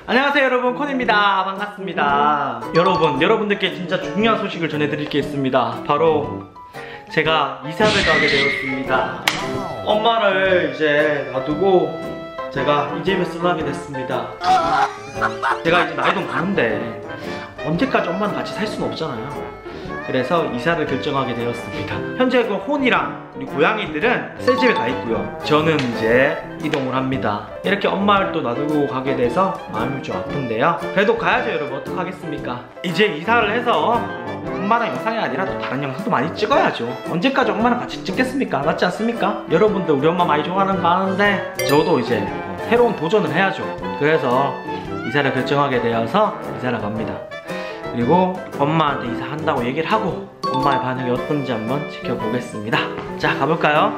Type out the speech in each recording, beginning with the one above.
안녕하세요 여러분, 콘입니다. 반갑습니다. 여러분들께 진짜 중요한 소식을 전해드릴 게 있습니다. 바로 제가 이사를 가게 되었습니다. 엄마를 이제 놔두고 제가 이 집에 떠나게 됐습니다. 제가 이제 나이도 많은데 언제까지 엄마는 같이 살 수는 없잖아요. 그래서 이사를 결정하게 되었습니다. 현재 그 혼이랑 우리 고양이들은 새 집에 가 있고요. 저는 이제 이동을 합니다. 이렇게 엄마를 또 놔두고 가게 돼서 마음이 좀 아픈데요. 그래도 가야죠 여러분, 어떡하겠습니까? 이제 이사를 해서 엄마랑 영상이 아니라 또 다른 영상도 많이 찍어야죠. 언제까지 엄마랑 같이 찍겠습니까? 맞지 않습니까? 여러분들 우리 엄마 많이 좋아하는 거 아는데 저도 이제 새로운 도전을 해야죠. 그래서 이사를 결정하게 되어서 이사를 갑니다. 그리고 엄마한테 이사한다고 얘기를 하고 엄마의 반응이 어떤지 한번 지켜보겠습니다. 자, 가볼까요?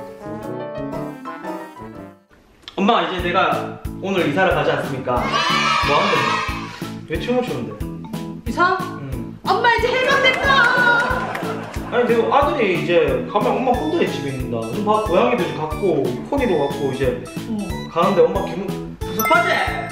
엄마, 이제 내가 오늘 이사를 가지 않습니까? 뭐 하는데? 왜 춤을 추는데? 이사? 응. 엄마 이제 해방됐다. 아니 내가 아들이 이제 가면 엄마 혼자 집에 있는다. 지금 봐, 고양이도 이제 갖고 코니도 갖고 이제 가는데 엄마 기분 섭섭하지?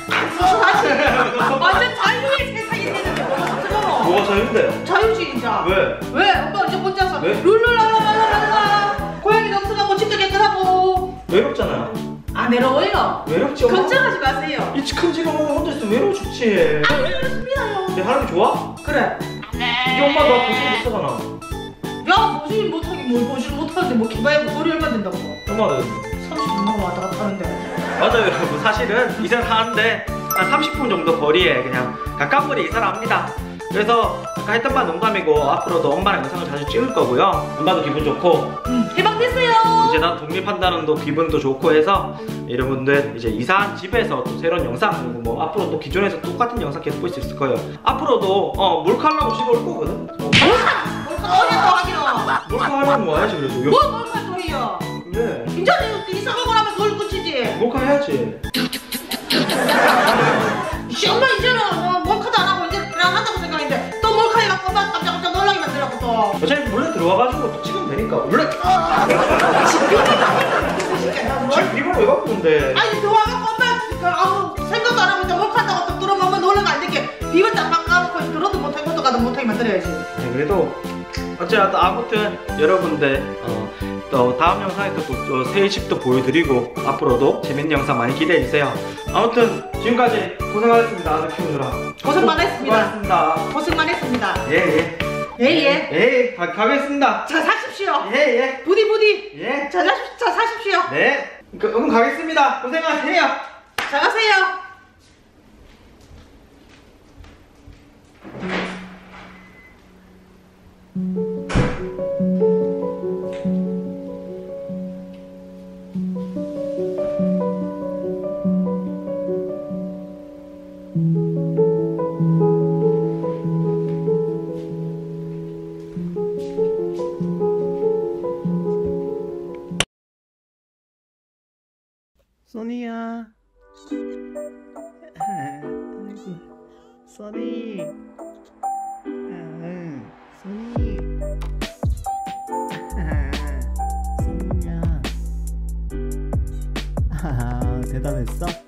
완전 자유의 세상이 되는데 뭐가 자유인데? 자유지 이제. 왜? 엄마 이제 혼자서 왜? 룰루랄랄랄랄라 고양이도 없어가고 집도 깨끗하고. 외롭잖아요. 안 외로워요. 외롭지 엄마? 걱정하지 마세요. 이 큰 집에 혼자 있으면 외로워 죽지. 안 외롭습니다요. 내 하는 게 좋아? 그래. 이 엄마 나 보지 못하잖아. 야 보질 못하긴 뭘 보질 못하는데 뭐 기봐야 거리 얼마 된다고. 엄마는 30분만 왔다 갔다 하는데. 맞아요 여러분, 사실은 이사를 하는데 한 30분 정도 거리에 그냥 가까운 거리에 이사를 합니다. 그래서 아까 했던 말 농담이고 앞으로도 엄마랑 영상을 자주 찍을 거고요. 엄마도 기분 좋고 해방됐어요. 이제 난 독립한다는 또 기분도 좋고 해서 여러분들 이제 이사한 집에서 또 새로운 영상, 그리고 뭐 앞으로 또 기존에서 똑같은 영상 계속 볼 수 있을 거예요. 앞으로도 몰카하려고 집에 올 거거든. 몰카 하기로. 몰카하려면 뭐 해야지 그래도. 뭘 몰카 소리야. 왜? 인자는 이사가고 나면 놀 끝이지. 몰카 해야지. 엄마 이제는 몰카도 안 하고 이제 그냥 한다고 생각했는데 또 몰카 해갖고 엄마 깜짝깜짝 놀라게 만들라고 또. 어차피 몰래 들어와가지고 또 찍으면 되니까. 몰래. 집 비번 왜 갖고 온대? 아니 들어와갖고 엄마 아무 생각도 안 하고 이제 몰카한다고 또 들어오면 엄마 놀라면 안 되게 비번 딱 까놓고 들어도 못하고 것도 가도 못하게 만들어야지. 네, 그래도 어쨌든 아무튼 여러분들 또 다음 영상에 또 새 집도 보여드리고 앞으로도 재밌는 영상 많이 기대해주세요. 아무튼 지금까지 고생하셨습니다. 아들 키우느라 고생만 했습니다. 고생하셨습니다. 고생만 했습니다. 예예. 예예. 가겠습니다. 자 사십시오. 예예. 부디. 예. 자 사십시오. 네. 가겠습니다. 고생하세요. 자 가세요. 써니야. 아이고, 써니. 써니. 써니야. 대답했어?